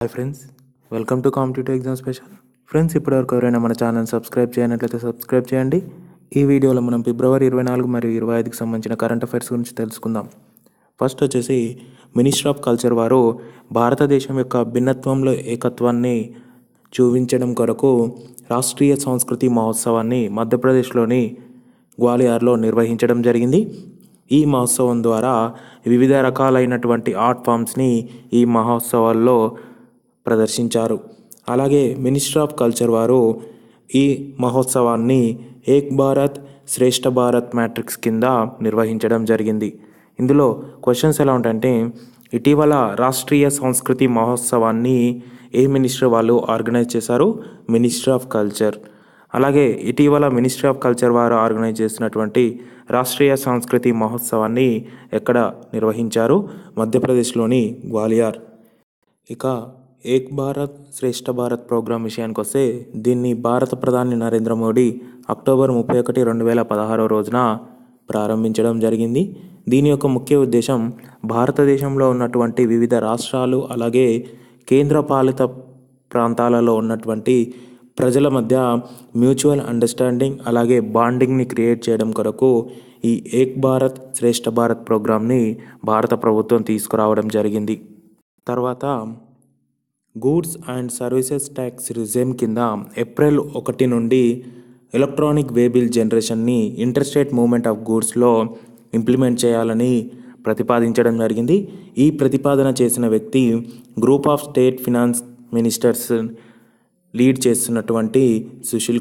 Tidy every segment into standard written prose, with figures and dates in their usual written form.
Hi friends, welcome to competitive exam special. Friends, ఇప్పటివరకు ఎవరైనా మన ఛానల్ సబ్స్క్రైబ్ చేయనట్లయితే సబ్స్క్రైబ్ చేయండి. ఈ వీడియోలో మనం ఫిబ్రవరి 24 మరియు 25కి సంబంధించిన కరెంట్ అఫైర్స్ గురించి తెలుసుకుందాం. ఫస్ట్ వచ్చేసి మినిస్ట్రీ ఆఫ్ కల్చర్ వారు భారతదేశం యొక్క భిన్నత్వంలో ఏకత్వాన్ని చూపించడం కొరకు రాష్ట్రీయ సంస్కృతి మహోత్సవాన్ని మధ్యప్రదేశ్లోని గ్వాలియర్లో నిర్వహించడం జరిగింది. ఈ మహోత్సవం ద్వారా వివిధ రకాలైనటువంటి ఆర్ట్ ఫామ్స్ని ఈ మహోత్సవాల్లో ప్రదర్శించారు. అలాగే మినిస్ట్రీ ఆఫ్ కల్చర్ వారు ఈ మహోత్సవాన్ని ఏక్ భారత్ శ్రేష్ఠ భారత్ మ్యాట్రిక్స్ కింద నిర్వహించడం జరిగింది. ఇందులో క్వశ్చన్స్ ఎలా ఉంటాయంటే, ఇటీవల రాష్ట్రీయ సంస్కృతి మహోత్సవాన్ని ఏ మినిస్ట్రీ వాళ్ళు ఆర్గనైజ్ చేశారు? Ministry of culture. అలాగే ఇటీవల మినిస్ట్రీ ఆఫ్ కల్చర్ వారు ఆర్గనైజ్ చేసినటువంటి రాష్ట్రీయ సంస్కృతి మహోత్సవాన్ని ఎక్కడ నిర్వహించారు? మధ్యప్రదేశ్లోని గ్వాలియర్. ఇక ఏక్ భారత్ శ్రేష్ఠ భారత్ ప్రోగ్రాం విషయానికి వస్తే, దీన్ని భారత ప్రధాని నరేంద్ర మోడీ అక్టోబర్ 31, 2016 రోజున ప్రారంభించడం జరిగింది. దీని యొక్క ముఖ్య ఉద్దేశం భారతదేశంలో ఉన్నటువంటి వివిధ రాష్ట్రాలు అలాగే కేంద్రపాలిత ప్రాంతాలలో ఉన్నటువంటి ప్రజల మధ్య మ్యూచువల్ అండర్స్టాండింగ్ అలాగే బాండింగ్ని క్రియేట్ చేయడం కొరకు ఈ ఏక్ భారత్ శ్రేష్ఠ భారత్ ప్రోగ్రాంని భారత ప్రభుత్వం తీసుకురావడం జరిగింది. తర్వాత goods and services tax regime కింద ఏప్రిల్ 1 నుండి ఎలక్ట్రానిక్ వే బిల్ జనరేషన్ని ఇంటర్ స్టేట్ మూవ్మెంట్ ఆఫ్ గూడ్స్లో ఇంప్లిమెంట్ చేయాలని ప్రతిపాదించడం జరిగింది. ఈ ప్రతిపాదన చేసిన వ్యక్తి group of state finance ministers lead చేస్తున్నటువంటి Sushil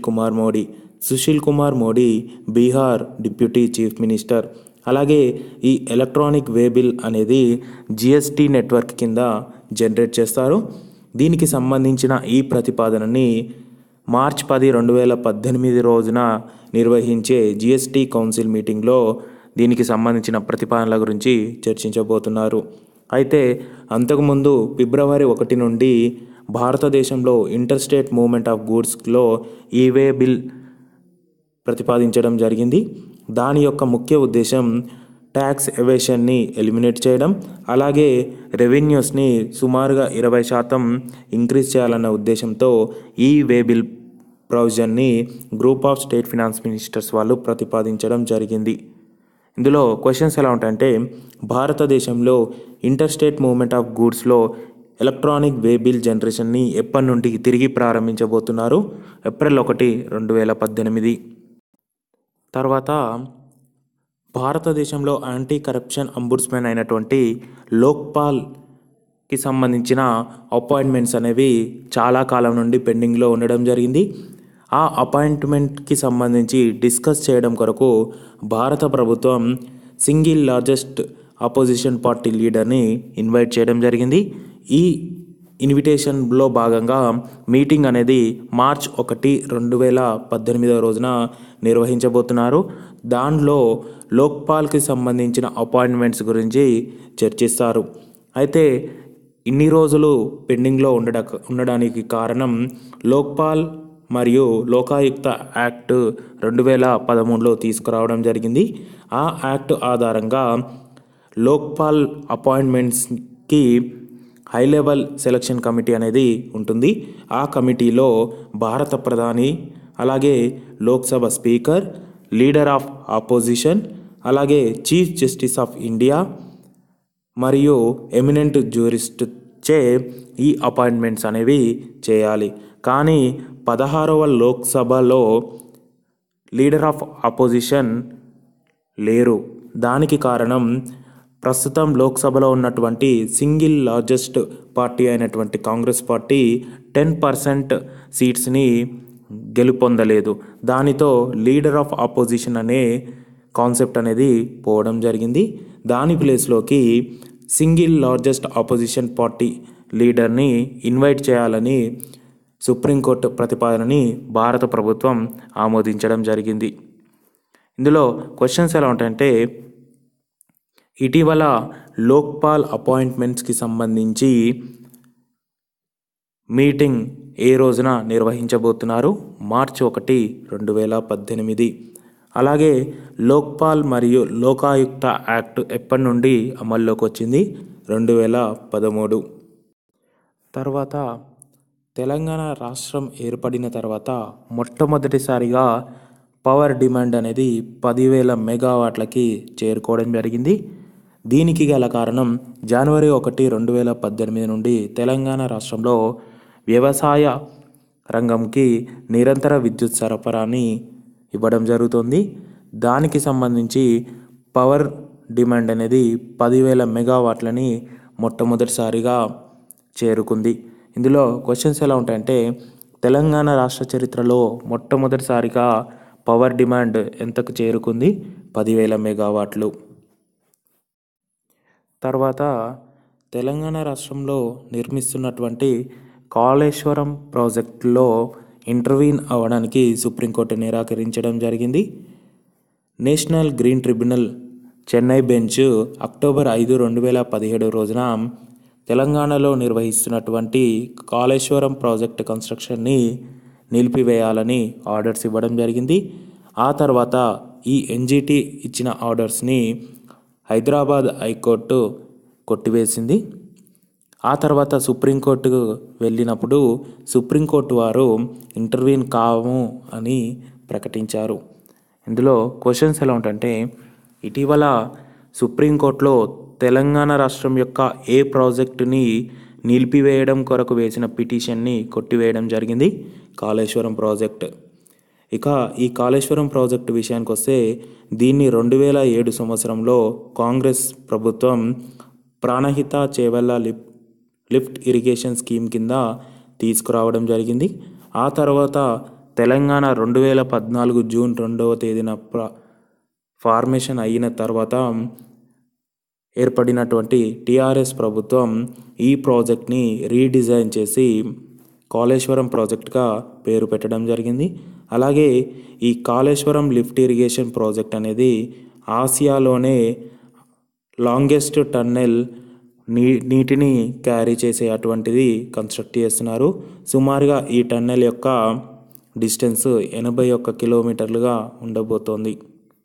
Kumar Modi Bihar deputy chief minister. అలాగే ఈ ఎలక్ట్రానిక్ వే బిల్ అనేది జిఎస్టీ నెట్వర్క్ కింద జనరేట్ చేస్తారు. దీనికి సంబంధించిన ఈ ప్రతిపాదనని మార్చి 10, 2018 రోజున నిర్వహించే జిఎస్టీ కౌన్సిల్ మీటింగ్లో దీనికి సంబంధించిన ప్రతిపాదనల గురించి చర్చించబోతున్నారు. అయితే అంతకుముందు ఫిబ్రవరి 1 నుండి భారతదేశంలో ఇంటర్ స్టేట్ మూవ్మెంట్ ఆఫ్ గూడ్స్లో ఈ వే బిల్ ప్రతిపాదించడం జరిగింది. దాని యొక్క ముఖ్య ఉద్దేశం ట్యాక్స్ ఎవేషన్ని ఎలిమినేట్ చేయడం, అలాగే రెవెన్యూస్ని సుమారుగా 20% ఇంక్రీజ్ చేయాలన్న ఉద్దేశంతో ఈ వే బిల్ ప్రొవిజన్ని group of state finance ministers వాళ్ళు ప్రతిపాదించడం జరిగింది. ఇందులో క్వశ్చన్స్ ఎలా ఉంటాయంటే, భారతదేశంలో ఇంటర్ స్టేట్ మూవ్మెంట్ ఆఫ్ గూడ్స్లో ఎలక్ట్రానిక్ వే బిల్ జనరేషన్ని ఎప్పటి నుండి తిరిగి ప్రారంభించబోతున్నారు? ఏప్రిల్ 1, 2018. తర్వాత భారతదేశంలో యాంటీ కరప్షన్ అంబుడ్స్మెన్ అయినటువంటి లోక్పాల్కి సంబంధించిన అపాయింట్మెంట్స్ అనేవి చాలా కాలం నుండి పెండింగ్లో ఉండడం జరిగింది. ఆ అపాయింట్మెంట్కి సంబంధించి డిస్కస్ చేయడం కొరకు భారత ప్రభుత్వం సింగిల్ లార్జెస్ట్ అపోజిషన్ పార్టీ లీడర్ని ఇన్వైట్ చేయడం జరిగింది. ఈ ఇన్విటేషన్లో భాగంగా మీటింగ్ అనేది మార్చ్ 1, 2018 రోజున నిర్వహించబోతున్నారు. దానిలో లోక్పాల్కి సంబంధించిన అపాయింట్మెంట్స్ గురించి చర్చిస్తారు. అయితే ఇన్ని రోజులు పెండింగ్లో ఉండడానికి కారణం లోక్పాల్ మరియు లోకాయుక్త యాక్ట్ 2013లో తీసుకురావడం జరిగింది. ఆ యాక్ట్ ఆధారంగా లోక్పాల్ అపాయింట్మెంట్స్కి హై లెవెల్ సెలక్షన్ కమిటీ అనేది ఉంటుంది. ఆ కమిటీలో భారత ప్రధాని, అలాగే Lok Sabha speaker, leader of opposition, అలాగే చీఫ్ జస్టిస్ ఆఫ్ ఇండియా మరియు ఎమినెంట్ జ్యూరిస్ట్ చే ఈ అపాయింట్మెంట్స్ అనేవి చేయాలి. కానీ 16వ లోక్సభలో లీడర్ ఆఫ్ ఆపోజిషన్ లేరు. దానికి కారణం ప్రస్తుతం లోక్సభలో ఉన్నటువంటి సింగిల్ లార్జెస్ట్ పార్టీ అయినటువంటి కాంగ్రెస్ పార్టీ 10% సీట్స్ని గెలుపొందలేదు. దానితో లీడర్ ఆఫ్ ఆపోజిషన్ అనే కాన్సెప్ట్ అనేది పోవడం జరిగింది. దాని ప్లేస్లోకి సింగిల్ లార్జెస్ట్ ఆపోజిషన్ పార్టీ లీడర్ని ఇన్వైట్ చేయాలని సుప్రీంకోర్టు ప్రతిపాదనని భారత ప్రభుత్వం ఆమోదించడం జరిగింది. ఇందులో క్వశ్చన్స్ ఎలా ఉంటాయంటే, ఇటీవల లోక్పాల్ అపాయింట్మెంట్స్కి సంబంధించి మీటింగ్ ఏ రోజున నిర్వహించబోతున్నారు? మార్చి 1, 2018. అలాగే లోక్పాల్ మరియు లోకాయుక్త యాక్ట్ ఎప్పటి నుండి అమల్లోకి వచ్చింది? 2013. తర్వాత తెలంగాణ రాష్ట్రం ఏర్పడిన తర్వాత మొట్టమొదటిసారిగా పవర్ డిమాండ్ అనేది 10,000 మెగావాట్లకి చేరుకోవడం జరిగింది. దీనికి గల కారణం జనవరి 1, 2018 నుండి తెలంగాణ రాష్ట్రంలో వ్యవసాయ రంగంకి నిరంతర విద్యుత్ సరఫరాని ఇవ్వడం జరుగుతుంది. దానికి సంబంధించి పవర్ డిమాండ్ అనేది 10,000 మెగావాట్లని మొట్టమొదటిసారిగా చేరుకుంది. ఇందులో క్వశ్చన్స్ ఎలా ఉంటాయంటే, తెలంగాణ రాష్ట్ర చరిత్రలో మొట్టమొదటిసారిగా పవర్ డిమాండ్ ఎంతకు చేరుకుంది? 10,000 మెగావాట్లు. తర్వాత తెలంగాణ రాష్ట్రంలో నిర్మిస్తున్నటువంటి కాళేశ్వరం ప్రాజెక్టులో ఇంటర్వీన్ అవ్వడానికి సుప్రీంకోర్టు నిరాకరించడం జరిగింది. National green tribunal Chennai bench October 5, 2017 రోజున తెలంగాణలో నిర్వహిస్తున్నటువంటి కాళేశ్వరం ప్రాజెక్టు కన్స్ట్రక్షన్ని నిలిపివేయాలని ఆర్డర్స్ ఇవ్వడం జరిగింది. ఆ తర్వాత ఈ ఎన్జిటి ఇచ్చిన ఆర్డర్స్ని హైదరాబాద్ హైకోర్టు కొట్టివేసింది. ఆ తర్వాత సుప్రీంకోర్టుకు వెళ్ళినప్పుడు సుప్రీంకోర్టు వారు ఇంటర్వీన్ కావు అని ప్రకటించారు. ఇందులో క్వశ్చన్స్ ఎలా ఉంటాయంటే, ఇటీవల సుప్రీంకోర్టులో తెలంగాణ రాష్ట్రం యొక్క ఏ ప్రాజెక్టుని నిలిపివేయడం కొరకు వేసిన పిటిషన్ని కొట్టివేయడం జరిగింది? కాళేశ్వరం ప్రాజెక్ట్. ఇక ఈ కాళేశ్వరం ప్రాజెక్టు విషయానికి వస్తే దీన్ని 2007 సంవత్సరంలో కాంగ్రెస్ ప్రభుత్వం Pranahita Chevella lift irrigation scheme కింద తీసుకురావడం జరిగింది. ఆ తర్వాత తెలంగాణ 2014 జూన్ 2వ తేదీన ఫార్మేషన్ అయిన తర్వాత ఏర్పడినటువంటి టీఆర్ఎస్ ప్రభుత్వం ఈ ప్రాజెక్ట్ని రీడిజైన్ చేసి కాళేశ్వరం ప్రాజెక్ట్గా పేరు పెట్టడం జరిగింది. అలాగే ఈ కాళేశ్వరం లిఫ్ట్ ఇరిగేషన్ ప్రాజెక్ట్ అనేది ఆసియాలోనే లాంగెస్ట్ టన్నెల్ నీటిని క్యారీ చేసే అటువంటిది కన్స్ట్రక్ట్ చేస్తున్నారు. సుమారుగా ఈ టన్నెల్ యొక్క డిస్టెన్స్ 81 కిలోమీటర్లుగా ఉండబోతోంది.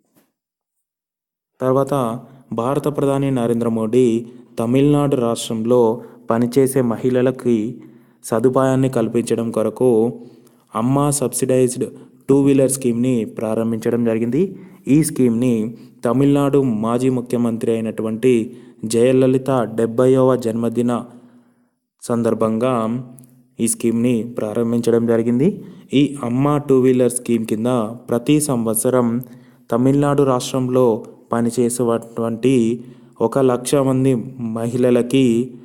తర్వాత భారత ప్రధాని నరేంద్ర మోడీ తమిళనాడు రాష్ట్రంలో పనిచేసే మహిళలకి సదుపాయాన్ని కల్పించడం కొరకు అమ్మ సబ్సిడైజ్డ్ 2-వీలర్ స్కీమ్ని ప్రారంభించడం జరిగింది. ఈ స్కీమ్ని తమిళనాడు మాజీ ముఖ్యమంత్రి అయినటువంటి జయలలిత 70వ జన్మదిన సందర్భంగా ఈ స్కీమ్ని ప్రారంభించడం జరిగింది. ఈ అమ్మ 2-వీలర్ స్కీమ్ కింద ప్రతి సంవత్సరం తమిళనాడు రాష్ట్రంలో పనిచేసేటువంటి 1,00,000 మంది మహిళలకి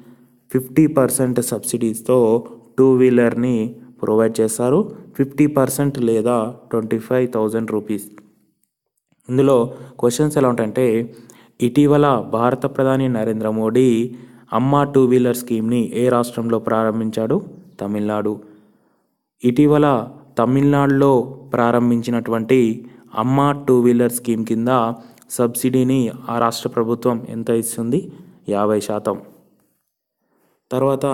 50% సబ్సిడీస్తో 2-వీలర్ని ప్రొవైడ్ చేస్తారు. 50% లేదా 25,000 రూపీస్. ఇందులో క్వశ్చన్స్ ఎలా ఉంటాయంటే, ఇటీవల భారత ప్రధాని నరేంద్ర మోడీ అమ్మ 2-వీలర్ స్కీమ్ని ఏ రాష్ట్రంలో ప్రారంభించాడు? తమిళనాడు. ఇటీవల తమిళనాడులో ప్రారంభించినటువంటి అమ్మ 2-వీలర్ స్కీమ్ కింద సబ్సిడీని ఆ రాష్ట్ర ప్రభుత్వం ఎంత ఇస్తుంది? 50%. తర్వాత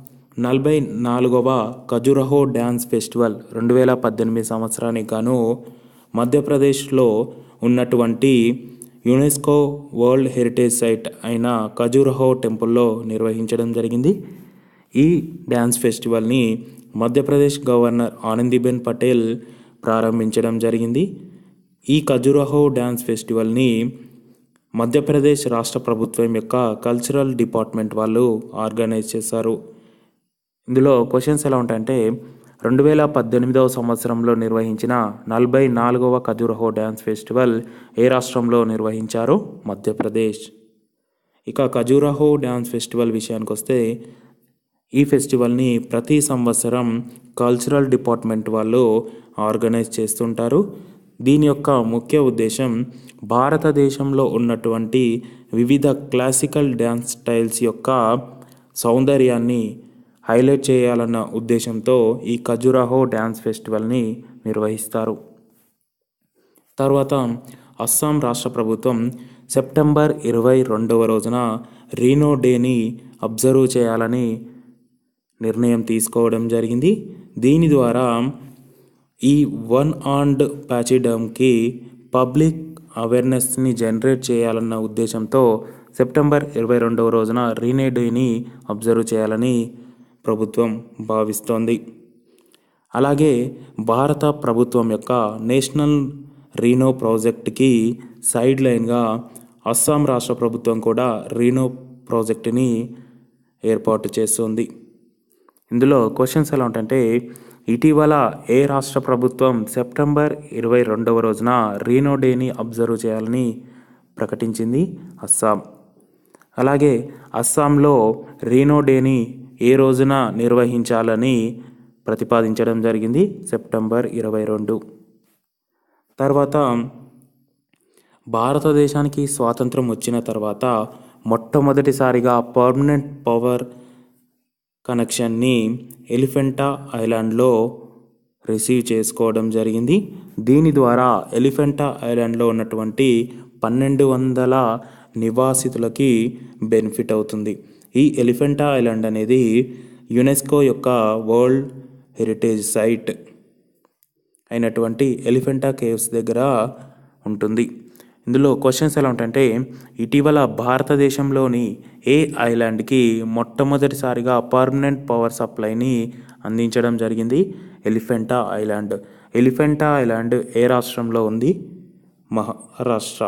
44వ ఖజురహో డ్యాన్స్ ఫెస్టివల్ 2018 సంవత్సరానికి గాను మధ్యప్రదేశ్లో ఉన్నటువంటి యునెస్కో వరల్డ్ హెరిటేజ్ సైట్ అయిన ఖజురహో టెంపుల్లో నిర్వహించడం జరిగింది. ఈ డ్యాన్స్ ఫెస్టివల్ని మధ్యప్రదేశ్ గవర్నర్ ఆనందీబెన్ పటేల్ ప్రారంభించడం జరిగింది. ఈ ఖజురహో డ్యాన్స్ ఫెస్టివల్ని మధ్యప్రదేశ్ రాష్ట్ర ప్రభుత్వం యొక్క కల్చరల్ డిపార్ట్మెంట్ వాళ్ళు ఆర్గనైజ్ చేశారు. ఇందులో క్వశ్చన్స్ ఎలా ఉంటాయంటే, 2018వ సంవత్సరంలో నిర్వహించిన 44వ ఖజురహో డ్యాన్స్ ఫెస్టివల్ ఏ రాష్ట్రంలో నిర్వహించారు? మధ్యప్రదేశ్. ఇక ఖజురహో డ్యాన్స్ ఫెస్టివల్ విషయానికి వస్తే ఈ ఫెస్టివల్ని ప్రతి సంవత్సరం కల్చరల్ డిపార్ట్మెంట్ వాళ్ళు ఆర్గనైజ్ చేస్తుంటారు. దీని యొక్క ముఖ్య ఉద్దేశం భారతదేశంలో ఉన్నటువంటి వివిధ క్లాసికల్ డ్యాన్స్ స్టైల్స్ యొక్క సౌందర్యాన్ని హైలైట్ చేయాలన్న ఉద్దేశంతో ఈ ఖజురహో డ్యాన్స్ ఫెస్టివల్ని నిర్వహిస్తారు. తర్వాత అస్సాం రాష్ట్ర ప్రభుత్వం సెప్టెంబర్ 22వ రోజున రీనో డేని అబ్జర్వ్ చేయాలని నిర్ణయం తీసుకోవడం జరిగింది. దీని ద్వారా ఈ వన్ ఆర్మ్డ్ ప్యాచిడమ్కి పబ్లిక్ అవేర్నెస్ని జనరేట్ చేయాలన్న ఉద్దేశంతో సెప్టెంబర్ 22వ రోజున రీనో డేని అబ్జర్వ్ చేయాలని ప్రభుత్వం భావిస్తోంది. అలాగే భారత ప్రభుత్వం యొక్క నేషనల్ రీనో ప్రాజెక్ట్కి సైడ్ లైన్గా అస్సాం రాష్ట్ర ప్రభుత్వం కూడా రీనో ప్రాజెక్టుని ఏర్పాటు చేస్తుంది. ఇందులో క్వశ్చన్స్ ఎలా ఉంటాయంటే, ఇటీవల ఏ రాష్ట్ర ప్రభుత్వం సెప్టెంబర్ 22వ రోజున రీనో డేని అబ్జర్వ్ చేయాలని ప్రకటించింది? అస్సాం. అలాగే అస్సాంలో రీనో డేని ఏ రోజున నిర్వహించాలని ప్రతిపాదించడం జరిగింది? సెప్టెంబర్ 22. తర్వాత భారతదేశానికి స్వాతంత్రం వచ్చిన తర్వాత మొట్టమొదటిసారిగా పర్మనెంట్ పవర్ కనెక్షన్ని ఎలిఫెంటా ఐలాండ్లో రిసీవ్ చేసుకోవడం జరిగింది. దీని ద్వారా ఎలిఫెంటా ఐలాండ్లో ఉన్నటువంటి 1200 నివాసితులకి బెనిఫిట్ అవుతుంది. ఈ ఎలిఫెంటా ఐలాండ్ అనేది యునెస్కో యొక్క వరల్డ్ హెరిటేజ్ సైట్ అయినటువంటి ఎలిఫెంటా కేవ్స్ దగ్గర ఉంటుంది. ఇందులో క్వశ్చన్స్ ఎలా ఉంటాయంటే, ఇటీవల భారతదేశంలోని ఏ ఐలాండ్కి మొట్టమొదటిసారిగా పర్మనెంట్ పవర్ సప్లైని అందించడం జరిగింది? ఎలిఫెంటా ఐలాండ్. ఎలిఫెంటా ఐలాండ్ ఏ రాష్ట్రంలో ఉంది? మహారాష్ట్ర.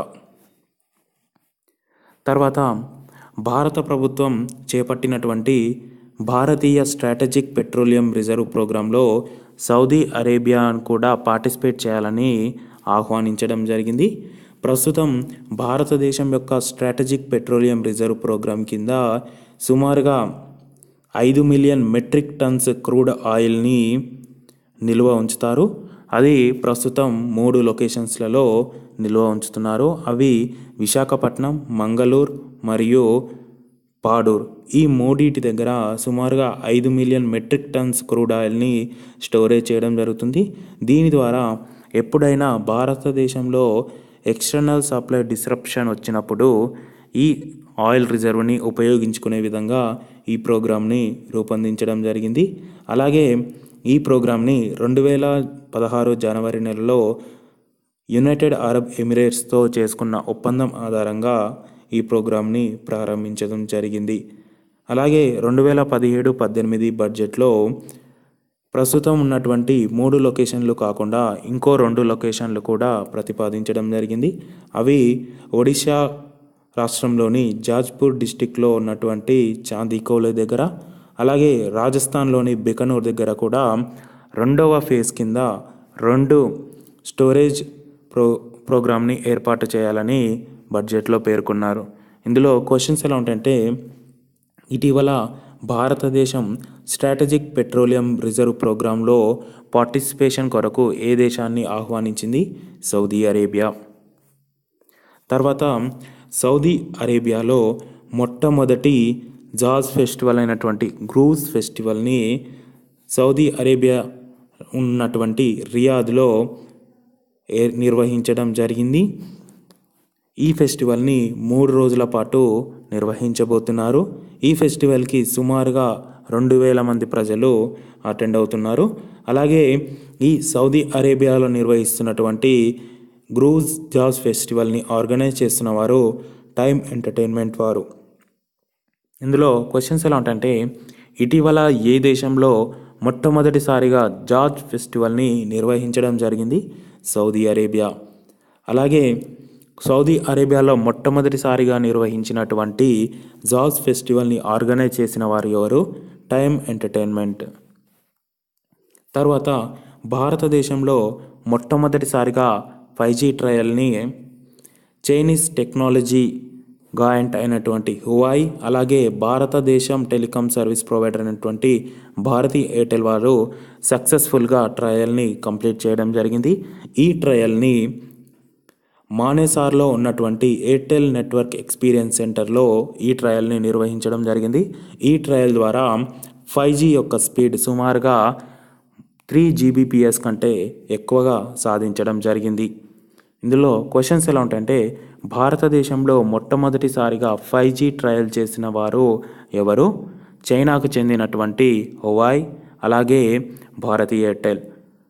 తర్వాత భారత ప్రభుత్వం చేపట్టినటువంటి భారతీయ స్ట్రాటజిక్ పెట్రోలియం రిజర్వ్ ప్రోగ్రాంలో సౌదీ అరేబియాను కూడా పార్టిసిపేట్ చేయాలని ఆహ్వానించడం జరిగింది. ప్రస్తుతం భారతదేశం యొక్క స్ట్రాటజిక్ పెట్రోలియం రిజర్వ్ ప్రోగ్రాం కింద సుమారుగా 5 మిలియన్ మెట్రిక్ టన్స్ క్రూడ్ ఆయిల్ని నిల్వ ఉంచుతారు. అది ప్రస్తుతం 3 లొకేషన్స్లలో నిల్వ ఉంచుతున్నారు. అవి విశాఖపట్నం, మంగళూరు మరియు పాడూర్. ఈ మూడింటి దగ్గర సుమారుగా 5 మిలియన్ మెట్రిక్ టన్స్ క్రూడ్ ఆయిల్ని స్టోరేజ్ చేయడం జరుగుతుంది. దీని ద్వారా ఎప్పుడైనా భారతదేశంలో ఎక్స్టర్నల్ సప్లై డిస్రప్షన్ వచ్చినప్పుడు ఈ ఆయిల్ రిజర్వ్ని ఉపయోగించుకునే విధంగా ఈ ప్రోగ్రామ్ని రూపొందించడం జరిగింది. అలాగే ఈ ప్రోగ్రామ్ని 2016 జనవరి నెలలో యునైటెడ్ అరబ్ ఎమిరేట్స్తో చేసుకున్న ఒప్పందం ఆధారంగా ఈ ప్రోగ్రామ్ని ప్రారంభించడం జరిగింది. అలాగే 2017-18 బడ్జెట్లో ప్రస్తుతం ఉన్నటువంటి 3 లొకేషన్లు కాకుండా ఇంకో 2 లొకేషన్లు కూడా ప్రతిపాదించడం జరిగింది. అవి ఒడిశా రాష్ట్రంలోని జాజ్పూర్ డిస్టిక్లో ఉన్నటువంటి చాందీకోల్ దగ్గర, అలాగే రాజస్థాన్లోని బికనూర్ దగ్గర కూడా 2వ ఫేజ్ కింద 2 స్టోరేజ్ ప్రోగ్రామ్ని ఏర్పాటు చేయాలని బడ్జెట్లో పేర్కొన్నారు. ఇందులో క్వశ్చన్స్ ఎలా ఉంటాయంటే, ఇటీవల భారతదేశం స్ట్రాటజిక్ పెట్రోలియం రిజర్వ్ ప్రోగ్రాంలో పార్టిసిపేషన్ కొరకు ఏ దేశాన్ని ఆహ్వానించింది? Saudi Arabia. తర్వాత సౌదీ అరేబియాలో మొట్టమొదటి జాజ్ ఫెస్టివల్ అయినటువంటి గ్రూజ్ ఫెస్టివల్ని సౌదీ అరేబియా ఉన్నటువంటి రియాద్లో నిర్వహించడం జరిగింది. ఈ ఫెస్టివల్ని 3 రోజుల పాటు నిర్వహించబోతున్నారు. ఈ ఫెస్టివల్కి సుమారుగా 2000 మంది ప్రజలు అటెండ్ అవుతున్నారు. అలాగే ఈ సౌదీ అరేబియాలో నిర్వహిస్తున్నటువంటి గ్రూజ్ జాజ్ ఫెస్టివల్ని ఆర్గనైజ్ చేస్తున్న వారు టైమ్ ఎంటర్టైన్మెంట్ వారు. ఇందులో క్వశ్చన్స్ ఎలా ఉంటాయంటే, ఇటీవల ఏ దేశంలో మొట్టమొదటిసారిగా జాజ్ ఫెస్టివల్ని నిర్వహించడం జరిగింది? Saudi Arabia. అలాగే సౌదీ అరేబియాలో మొట్టమొదటిసారిగా నిర్వహించినటువంటి జాజ్ ఫెస్టివల్ని ఆర్గనైజ్ చేసిన వారు ఎవరు? Time entertainment. తర్వాత భారతదేశంలో మొట్టమొదటిసారిగా 5G ట్రయల్ని చైనీస్ టెక్నాలజీ గాయంట్ అయినటువంటి హువాయి, అలాగే భారతదేశం టెలికాం సర్వీస్ ప్రొవైడర్ అయినటువంటి భారతీ ఎయిర్టెల్ వారు సక్సెస్ఫుల్గా ట్రయల్ని కంప్లీట్ చేయడం జరిగింది. ఈ ట్రయల్ని మానేసార్లో ఉన్నటువంటి ఎయిర్టెల్ నెట్వర్క్ ఎక్స్పీరియన్స్ సెంటర్లో ఈ ట్రయల్ని నిర్వహించడం జరిగింది. ఈ ట్రయల్ ద్వారా 5G యొక్క స్పీడ్ సుమారుగా 3 Gbps కంటే ఎక్కువగా సాధించడం జరిగింది. ఇందులో క్వశ్చన్స్ ఎలా ఉంటాయంటే, భారతదేశంలో మొట్టమొదటిసారిగా 5G ట్రయల్ చేసిన వారు ఎవరు? చైనాకు చెందినటువంటి హువాయి, అలాగే భారతీ ఎయిర్టెల్.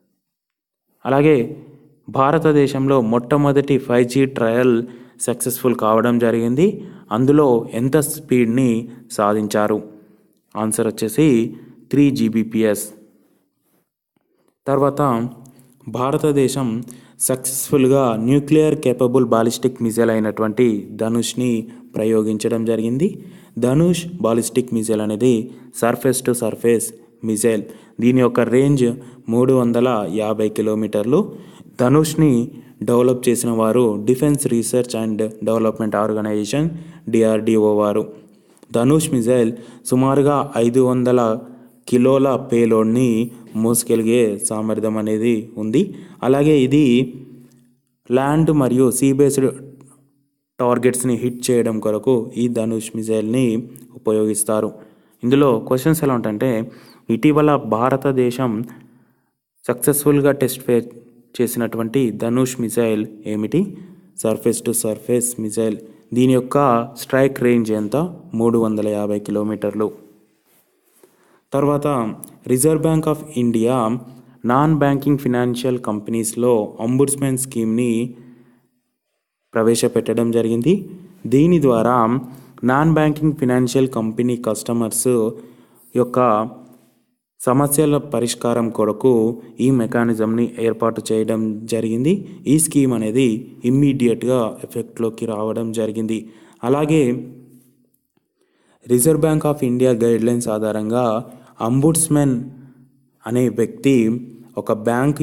అలాగే భారతదేశంలో మొట్టమొదటి 5G ట్రయల్ సక్సెస్ఫుల్ కావడం జరిగింది. అందులో ఎంత స్పీడ్ని సాధించారు? ఆన్సర్ వచ్చేసి 3 GBps. తర్వాత భారతదేశం సక్సెస్ఫుల్గా న్యూక్లియర్ కేపబుల్ బాలిస్టిక్ మిజైల్ అయినటువంటి ధనుష్ని ప్రయోగించడం జరిగింది. ధనుష్ బాలిస్టిక్ మిజైల్ అనేది సర్ఫేస్ టు సర్ఫేస్ మిజైల్. దీని యొక్క రేంజ్ 350 కిలోమీటర్లు. ధనుష్ని డెవలప్ చేసిన వారు defence research and development organisation DRDO వారు. ధనుష్ మిజైల్ సుమారుగా 500 కిలోల పేలోడ్ని మోసుకెళ్ళే సామర్థ్యం అనేది ఉంది. అలాగే ఇది ల్యాండ్ మరియు సీ బేస్డ్ టార్గెట్స్ని హిట్ చేయడం కొరకు ఈ ధనుష్ మిజైల్ని ఉపయోగిస్తారు. ఇందులో క్వశ్చన్స్ ఎలా ఉంటాయంటే, ఇటీవల భారతదేశం సక్సెస్ఫుల్గా టెస్ట్ చేసినటువంటి ధనుష్ మిజైల్ ఏమిటి? Surface to surface missile. దీని యొక్క స్ట్రైక్ రేంజ్ ఎంత? 350 కిలోమీటర్లు. తర్వాత reserve bank of India non banking financial కంపెనీస్లో అంబుడ్స్మెన్ స్కీమ్ని ప్రవేశపెట్టడం జరిగింది. దీని ద్వారా non banking financial company customers యొక్క సమస్యల పరిష్కారం కొరకు ఈ మెకానిజంని ఏర్పాటు చేయడం జరిగింది. ఈ స్కీమ్ అనేది ఇమ్మీడియట్గా ఎఫెక్ట్లోకి రావడం జరిగింది. అలాగే reserve bank of India guidelines ఆధారంగా అంబుడ్స్మెన్ అనే వ్యక్తి ఒక బ్యాంక్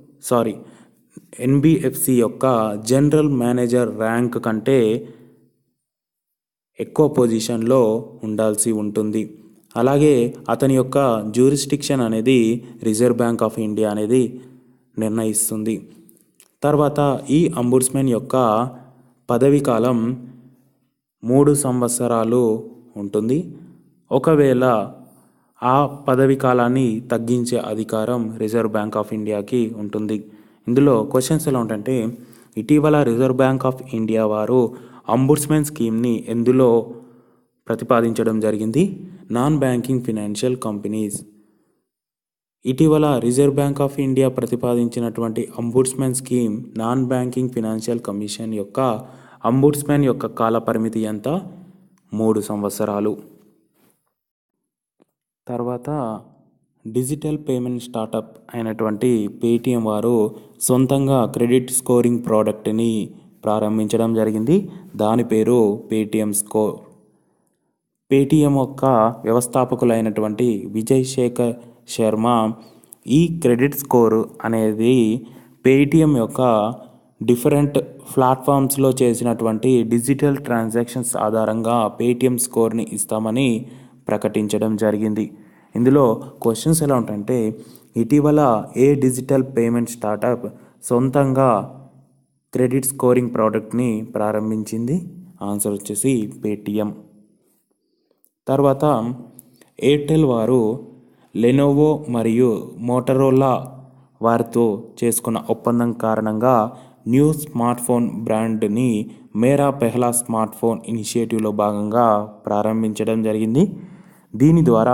NBFC యొక్క జనరల్ మేనేజర్ ర్యాంక్ కంటే ఎక్కువ పొజిషన్లో ఉండాల్సి ఉంటుంది. అలాగే అతని యొక్క జ్యూరిస్డిక్షన్ అనేది రిజర్వ్ బ్యాంక్ ఆఫ్ ఇండియా అనేది నిర్ణయిస్తుంది. తర్వాత ఈ అంబుడ్స్మెన్ యొక్క పదవీ కాలం 3 సంవత్సరాలు ఉంటుంది. ఒకవేళ ఆ పదవీ కాలాన్ని తగ్గించే అధికారం రిజర్వ్ బ్యాంక్ ఆఫ్ ఇండియాకి ఉంటుంది. ఇందులో క్వశ్చన్స్ ఎలా ఉంటాయంటే, ఇటీవల రిజర్వ్ బ్యాంక్ ఆఫ్ ఇండియా వారు అంబుడ్స్మెన్ స్కీమ్ని ఎందులో ప్రతిపాదించడం జరిగింది? Non banking financial companies. ఇటీవల రిజర్వ్ బ్యాంక్ ఆఫ్ ఇండియా ప్రతిపాదించినటువంటి ombudsman scheme non banking financial commission యొక్క అంబుడ్స్మెన్ యొక్క కాల పరిమితి ఎంత? 3 సంవత్సరాలు. తర్వాత డిజిటల్ పేమెంట్ స్టార్టప్ అయినటువంటి పేటిఎం వారు సొంతంగా క్రెడిట్ స్కోరింగ్ ప్రోడక్ట్ని ప్రారంభించడం జరిగింది. దాని పేరు పేటిఎం స్కోర్. పేటిఎం యొక్క వ్యవస్థాపకులైనటువంటి విజయ్ శేఖర్ శర్మ ఈ క్రెడిట్ స్కోర్ అనేది పేటిఎం యొక్క డిఫరెంట్ ప్లాట్ఫామ్స్లో చేసినటువంటి డిజిటల్ ట్రాన్సాక్షన్స్ ఆధారంగా పేటిఎం స్కోర్ని ఇస్తామని ప్రకటించడం జరిగింది. ఇందులో క్వశ్చన్స్ ఎలా ఉంటాయంటే, ఇటీవల ఏ డిజిటల్ పేమెంట్ స్టార్టప్ సొంతంగా క్రెడిట్ స్కోరింగ్ ప్రోడక్ట్ని ప్రారంభించింది? ఆన్సర్ వచ్చేసి పేటిఎం. తర్వాత ఎయిర్టెల్ వారు లెనోవో మరియు మోటరోలా వారితో చేసుకున్న ఒప్పందం కారణంగా న్యూ స్మార్ట్ ఫోన్ బ్రాండ్ని మేరా పెహ్లా స్మార్ట్ ఫోన్ ఇనిషియేటివ్లో భాగంగా ప్రారంభించడం జరిగింది. దీని ద్వారా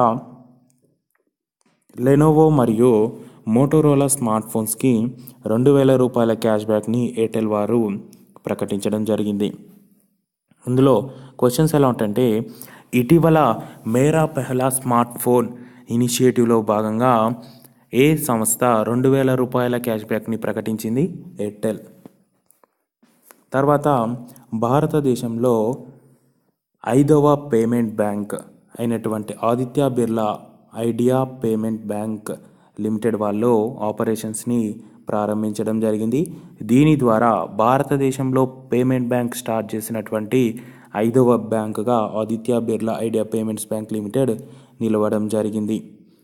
లెనోవో మరియు మోటరోలా స్మార్ట్ ఫోన్స్కి 2000 రూపాయల క్యాష్ బ్యాక్ని ఎయిర్టెల్ వారు ప్రకటించడం జరిగింది. ఇందులో క్వశ్చన్స్ ఎలా ఉంటాయంటే, ఇటీవల మేరా పెహ్లా స్మార్ట్ ఫోన్ ఇనిషియేటివ్లో భాగంగా ఏ సంస్థ 2000 రూపాయల క్యాష్ బ్యాక్ని ప్రకటించింది? ఎయిర్టెల్. తర్వాత భారతదేశంలో 5వ పేమెంట్ బ్యాంక్ అయినటువంటి Aditya Birla Idea payment bank limited వాళ్ళు ఆపరేషన్స్ని ప్రారంభించడం జరిగింది. దీని ద్వారా భారతదేశంలో పేమెంట్ బ్యాంక్ స్టార్ట్ చేసినటువంటి 5వ బ్యాంకుగా Aditya Birla Idea payments bank limited నిలవడం జరిగింది.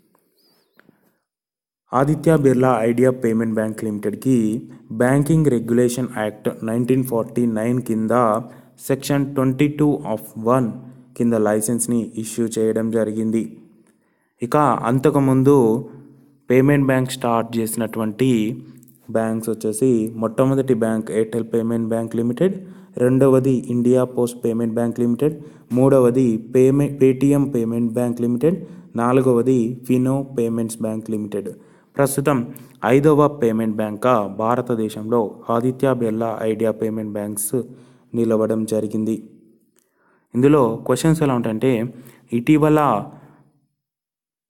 Aditya Birla Idea payment bank లిమిటెడ్కి బ్యాంకింగ్ రెగ్యులేషన్ యాక్ట్ 1949 కింద సెక్షన్ 22(1) కింద లైసెన్స్ని ఇష్యూ చేయడం జరిగింది. ఇక అంతకుముందు పేమెంట్ బ్యాంక్ స్టార్ట్ చేసినటువంటి బ్యాంక్స్ వచ్చేసి మొట్టమొదటి bank Airtel payment bank limited, రెండవది India post payment bank limited, మూడవది పేటిఎం పేమెంట్ బ్యాంక్ లిమిటెడ్, నాలుగవది ఫినో పేమెంట్స్ బ్యాంక్ లిమిటెడ్. ప్రస్తుతం 5వ పేమెంట్ బ్యాంక్గా భారతదేశంలో Aditya Birla Idea payment banks నిలవడం జరిగింది. ఇందులో క్వశ్చన్స్ ఎలా ఉంటాయంటే, ఇటీవల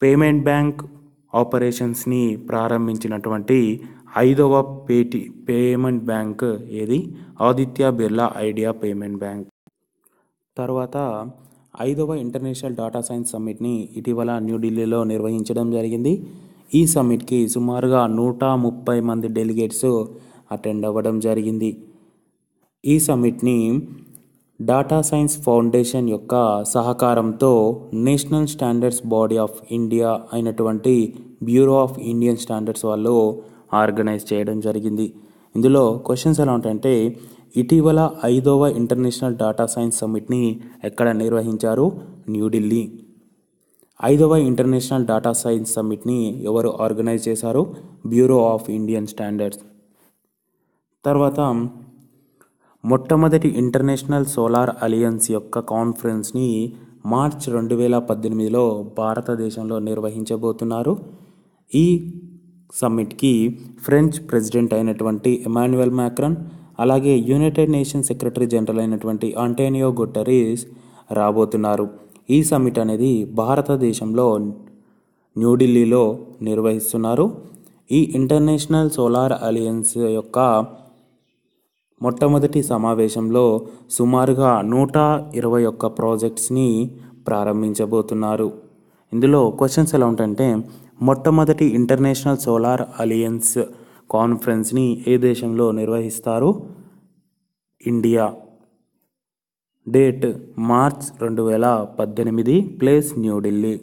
పేమెంట్ బ్యాంక్ ఆపరేషన్స్ని ప్రారంభించినటువంటి 5వ పేమెంట్ బ్యాంక్ ఏది? Aditya Birla Idea payment bank. తర్వాత 5వ ఇంటర్నేషనల్ డాటా సైన్స్ సమ్మిట్ని ఇటీవల న్యూఢిల్లీలో నిర్వహించడం జరిగింది. ఈ సమ్మిట్కి సుమారుగా 130 మంది డెలిగేట్స్ అటెండ్ అవ్వడం జరిగింది. ఈ సమ్మిట్ని డాటా సైన్స్ ఫౌండేషన్ యొక్క సహకారంతో national standards body of India అయినటువంటి బ్యూరో ఆఫ్ ఇండియన్ స్టాండర్డ్స్ వాళ్ళు ఆర్గనైజ్ చేయడం జరిగింది. ఇందులో క్వశ్చన్స్ ఎలా ఉంటాయంటే, ఇటీవల 5వ ఇంటర్నేషనల్ డాటా సైన్స్ సమ్మిట్ని ఎక్కడ నిర్వహించారు? న్యూఢిల్లీ. 5వ ఇంటర్నేషనల్ డాటా సైన్స్ సమ్మిట్ని ఎవరు ఆర్గనైజ్ చేశారు? Bureau of Indian standards. తర్వాత మొట్టమొదటి ఇంటర్నేషనల్ సోలార్ అలియన్స్ యొక్క కాన్ఫరెన్స్ని మార్చ్ 2018లో భారతదేశంలో నిర్వహించబోతున్నారు. ఈ సమ్మిట్కి ఫ్రెంచ్ ప్రెసిడెంట్ అయినటువంటి ఎమాన్యుయల్ మ్యాక్రాన్, అలాగే యునైటెడ్ నేషన్స్ సెక్రటరీ జనరల్ అయినటువంటి ఆంటోనియో గుటెరస్ రాబోతున్నారు. ఈ సమ్మిట్ అనేది భారతదేశంలో న్యూఢిల్లీలో నిర్వహిస్తున్నారు. ఈ ఇంటర్నేషనల్ సోలార్ అలియన్స్ యొక్క మొట్టమొదటి సమావేశంలో సుమారుగా 121 ప్రాజెక్ట్స్ని ప్రారంభించబోతున్నారు. ఇందులో క్వశ్చన్స్ ఎలా ఉంటాయంటే, మొట్టమొదటి ఇంటర్నేషనల్ సోలార్ అలియన్స్ కాన్ఫరెన్స్ని ఏ దేశంలో నిర్వహిస్తారు? India. Date March 2018, place New Delhi.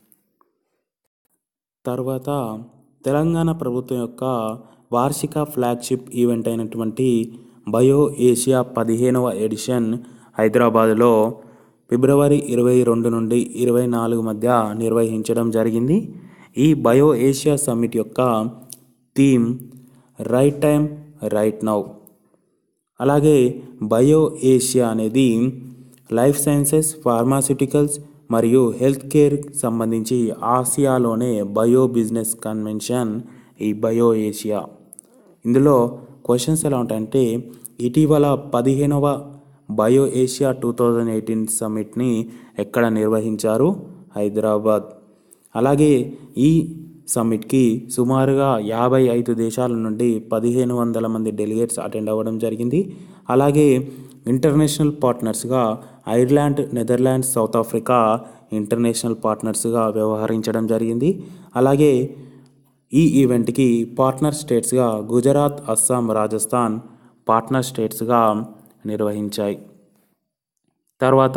తర్వాత తెలంగాణ ప్రభుత్వం యొక్క వార్షిక ఫ్లాగ్షిప్ ఈవెంట్ అయినటువంటి బయో ఏషియా 15వ ఎడిషన్ హైదరాబాదులో ఫిబ్రవరి 22 నుండి 24 మధ్య నిర్వహించడం జరిగింది. ఈ బయో ఏషియా సమ్మిట్ యొక్క theme right time right now. అలాగే బయో ఏషియా అనేది లైఫ్ సైన్సెస్, ఫార్మాస్యూటికల్స్ మరియు హెల్త్ కేర్ సంబంధించి ఆసియాలోనే బయో బిజినెస్ కన్వెన్షన్ ఈ బయో ఏషియా. ఇందులో క్వశ్చన్స్ ఎలా ఉంటాయంటే, ఇటీవల 15వ బయో ఏషియా 2018 సమ్మిట్ని ఎక్కడ నిర్వహించారు? హైదరాబాద్. అలాగే ఈ సమ్మిట్కి సుమారుగా 55 దేశాల నుండి 1500 మంది డెలిగేట్స్ అటెండ్ అవ్వడం జరిగింది. అలాగే ఇంటర్నేషనల్ పార్ట్నర్స్గా Ireland, Netherlands, South Africa international పార్ట్నర్స్గా వ్యవహరించడం జరిగింది. అలాగే ఈ ఈవెంట్కి పార్ట్నర్ స్టేట్స్గా గుజరాత్, అస్సాం, రాజస్థాన్ పార్ట్నర్ స్టేట్స్గా నిర్వహించాయి. తర్వాత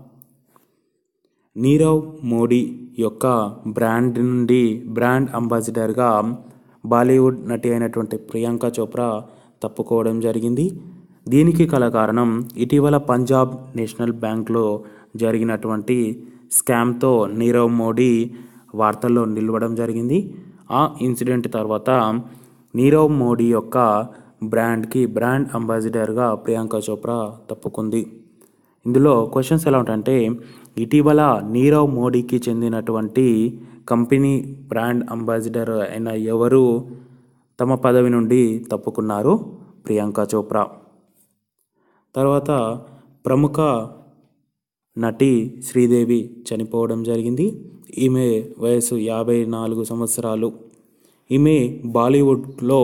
నీరవ్ మోడీ యొక్క బ్రాండ్ నుండి బ్రాండ్ అంబాసిడర్గా బాలీవుడ్ నటి అయినటువంటి ప్రియాంక చోప్రా తప్పుకోవడం జరిగింది. దీనికి గల కారణం ఇటీవల పంజాబ్ నేషనల్ బ్యాంక్లో జరిగినటువంటి స్కామ్తో నీరవ్ మోడీ వార్తల్లో నిలవడం జరిగింది. ఆ ఇన్సిడెంట్ తర్వాత నీరవ్ మోడీ యొక్క బ్రాండ్కి బ్రాండ్ అంబాసిడర్గా ప్రియాంక చోప్రా తప్పుకుంది. ఇందులో క్వశ్చన్స్ ఎలా ఉంటాయంటే, ఇటీవల నీరవ్ మోడీకి చెందినటువంటి కంపెనీ బ్రాండ్ అంబాసిడర్ అయిన ఎవరు తమ పదవి నుండి తప్పుకున్నారు? ప్రియాంక చోప్రా. తర్వాత ప్రముఖ నటి శ్రీదేవి చనిపోవడం జరిగింది. ఈమె వయసు 54 సంవత్సరాలు. ఈమె బాలీవుడ్లో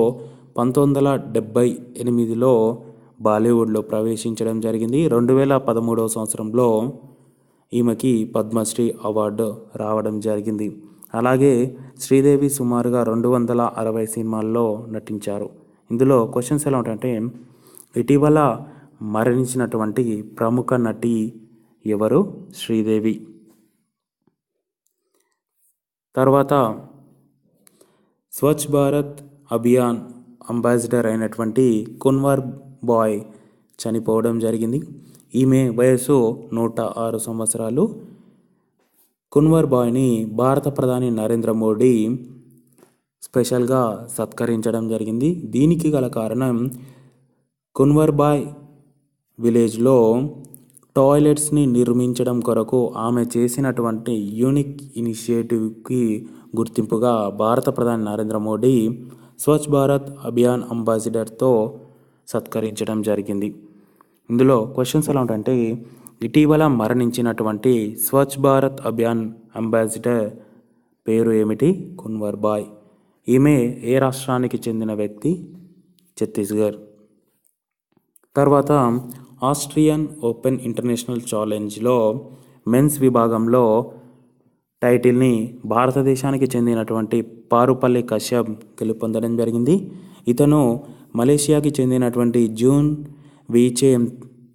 1978లో బాలీవుడ్లో ప్రవేశించడం జరిగింది. 2013వ సంవత్సరంలో ఈమెకి పద్మశ్రీ అవార్డు రావడం జరిగింది. అలాగే శ్రీదేవి సుమారుగా 260 సినిమాల్లో నటించారు. ఇందులో క్వశ్చన్స్ ఎలా ఉంటాయంటే, ఇటీవల మరణించినటువంటి ప్రముఖ నటి ఎవరు? శ్రీదేవి. తర్వాత స్వచ్ఛ భారత్ అభియాన్ అంబాసిడర్ అయినటువంటి కున్వర్ బాయ్ చనిపోవడం జరిగింది. ఈమె వయసు 106 సంవత్సరాలు. కున్వర్ బాయ్ని భారత ప్రధాని నరేంద్ర మోడీ స్పెషల్గా సత్కరించడం జరిగింది. దీనికి గల కారణం కున్వర్ బాయ్ విలేజ్లో టాయిలెట్స్ని నిర్మించడం కొరకు ఆమె చేసినటువంటి యూనిక్ ఇనిషియేటివ్కి గుర్తింపుగా భారత ప్రధాని నరేంద్ర మోడీ స్వచ్ఛ భారత్ అభియాన్ అంబాసిడర్తో సత్కరించడం జరిగింది. ఇందులో క్వశ్చన్స్ ఎలా ఉంటాయంటే, ఇటీవల మరణించినటువంటి స్వచ్ఛ భారత్ అభియాన్ అంబాసిడర్ పేరు ఏమిటి? కున్వర్ బాయ్. ఈమె ఏ రాష్ట్రానికి చెందిన వ్యక్తి? ఛత్తీస్గఢ్. తర్వాత ఆస్ట్రియన్ ఓపెన్ ఇంటర్నేషనల్ ఛాలెంజ్లో మెన్స్ విభాగంలో టైటిల్ని భారతదేశానికి చెందినటువంటి పారుపల్లి కశ్యప్ గెలుపొందడం జరిగింది. ఇతను మలేషియాకి చెందినటువంటి జూన్ వీచేం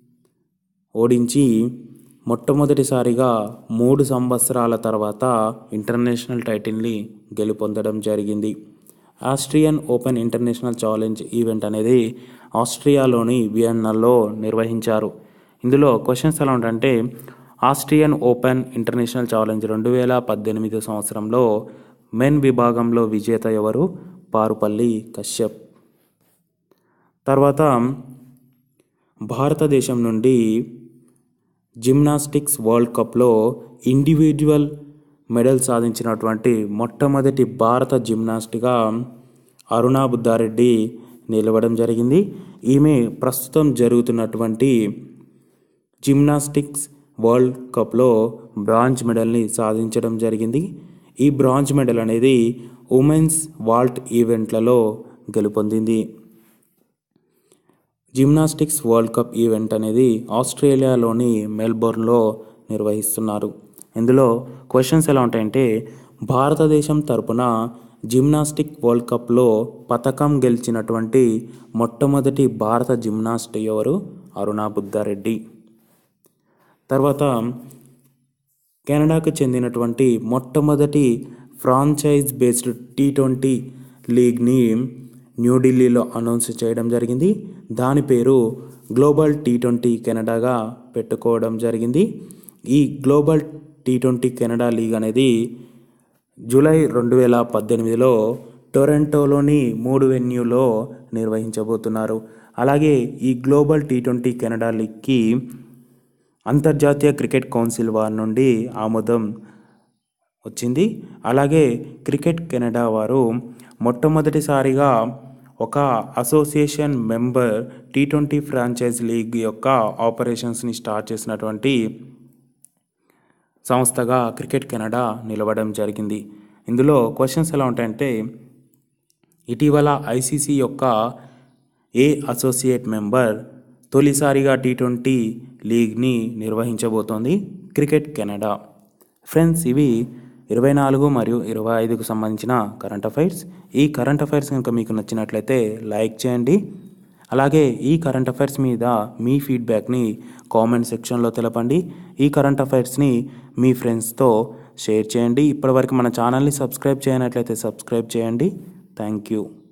ఓడించి మొట్టమొదటిసారిగా 3 సంవత్సరాల తర్వాత ఇంటర్నేషనల్ టైటిల్ని గెలుపొందడం జరిగింది. Austrian open international challenge event అనేది ఆస్ట్రియాలోని వియన్నాలో నిర్వహించారు. ఇందులో క్వశ్చన్స్ ఎలా ఉంటాయంటే, ఆస్ట్రియన్ ఓపెన్ ఇంటర్నేషనల్ ఛాలెంజ్ 2018 సంవత్సరంలో మెన్ విభాగంలో విజేత ఎవరు? పారుపల్లి కశ్యప్. తర్వాత భారతదేశం నుండి జిమ్నాస్టిక్స్ వరల్డ్ కప్లో ఇండివిజువల్ మెడల్ సాధించినటువంటి మొట్టమొదటి భారత జిమ్నాస్ట్గా అరుణా బుద్ధారెడ్డి నిలవడం జరిగింది. ఈమె ప్రస్తుతం జరుగుతున్నటువంటి జిమ్నాస్టిక్స్ వరల్డ్ కప్లో బ్రాంజ్ మెడల్ని సాధించడం జరిగింది. ఈ బ్రాంజ్ మెడల్ అనేది ఉమెన్స్ వాల్ట్ ఈవెంట్లలో గెలుపొందింది. జిమ్నాస్టిక్స్ వరల్డ్ కప్ ఈవెంట్ అనేది ఆస్ట్రేలియాలోని మెల్బోర్న్లో నిర్వహిస్తున్నారు. ఇందులో క్వశ్చన్స్ ఎలా ఉంటాయంటే, భారతదేశం తరపున జిమ్నాస్టిక్ వరల్డ్ కప్లో పతకం గెలిచినటువంటి మొట్టమొదటి భారత జిమ్నాస్ట్ ఎవరు? అరుణా బుద్ధారెడ్డి. తర్వాత కెనడాకు చెందినటువంటి మొట్టమొదటి ఫ్రాంచైజ్ బేస్డ్ T20 లీగ్ని న్యూఢిల్లీలో అనౌన్స్ చేయడం జరిగింది. దాని పేరు గ్లోబల్ T20 కెనడాగా పెట్టుకోవడం జరిగింది. ఈ గ్లోబల్ T20 కెనడా లీగ్ అనేది జూలై 2018లో టొరంటోలోని 3 వెన్యూలో నిర్వహించబోతున్నారు. అలాగే ఈ గ్లోబల్ T20 కెనడా లీగ్కి అంతర్జాతీయ క్రికెట్ కౌన్సిల్ వారి నుండి ఆమోదం వచ్చింది. అలాగే క్రికెట్ కెనడా వారు మొట్టమొదటిసారిగా ఒక association member T20 franchise league యొక్క ఆపరేషన్స్ని స్టార్ట్ చేసినటువంటి సంస్థగా క్రికెట్ కెనడా నిలవడం జరిగింది. ఇందులో క్వశ్చన్స్ ఎలా ఉంటాయంటే, ఇటీవల ICC యొక్క ఏ అసోసియేట్ మెంబర్ తొలిసారిగా T20 లీగ్ని నిర్వహించబోతోంది? Cricket Canada. ఫ్రెండ్స్, ఇవి 24 మరియు 25కు సంబంధించిన కరెంట్ అఫైర్స్. ఈ కరెంట్ అఫైర్స్ కనుక మీకు నచ్చినట్లయితే లైక్ చేయండి. అలాగే ఈ కరెంట్ అఫైర్స్ మీద మీ ఫీడ్బ్యాక్ని కామెంట్ సెక్షన్లో తెలపండి. ఈ కరెంట్ అఫైర్స్ని మీ ఫ్రెండ్స్తో షేర్ చేయండి. ఇప్పటివరకు మన ఛానల్ని సబ్స్క్రైబ్ చేయనట్లయితే సబ్స్క్రైబ్ చేయండి. Thank you.